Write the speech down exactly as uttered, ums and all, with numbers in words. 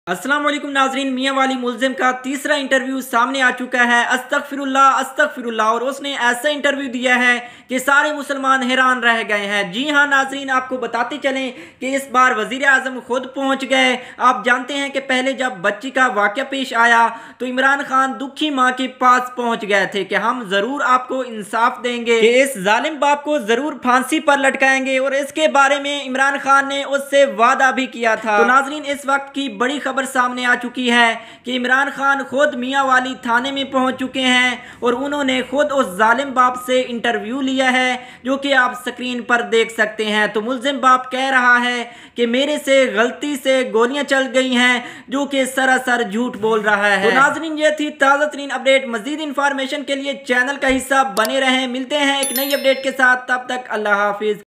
अस्सलाम वालेकुम नाजरीन, मियां वाली मुल्जिम का तीसरा इंटरव्यू सामने आ चुका है। अस्तगफिरुल्लाह अस्तगफिरुल्लाह। और उसने ऐसा इंटरव्यू दिया है कि सारे मुसलमान हैरान रह गए हैं। जी हाँ नाजरीन, आपको बताते चलें कि इस बार वजीर आजम खुद पहुंच गए। आप जानते हैं कि पहले जब बच्ची का वाक़या पेश आया तो इमरान खान दुखी माँ के पास पहुंच गए थे कि हम ज़रूर आपको इंसाफ देंगे, कि इस जालिम बाप को ज़रूर फांसी पर लटकाएंगे। और इसके बारे में इमरान खान ने उससे वादा भी किया था। तो नाजरीन, इस वक्त की बड़ी खबर सामने आ चुकी है कि इमरान खान खुद मियां वाली थाने में पहुंच चुके हैं और उन्होंने खुद उस जालिम बाप से इंटरव्यू लिया है, जो कि आप स्क्रीन पर देख सकते हैं। तो मुल्जिम बाप कह रहा है कि मेरे से गलती से गोलियां चल गई हैं, जो कि सरासर झूठ बोल रहा है। तो नाजरीन, ये थी ताज़ा तरीन अपडेट। मजीद इंफॉर्मेशन के लिए चैनल का हिस्सा बने रहें। मिलते हैं एक नई अपडेट के साथ, तब तक अल्लाह हाफिज।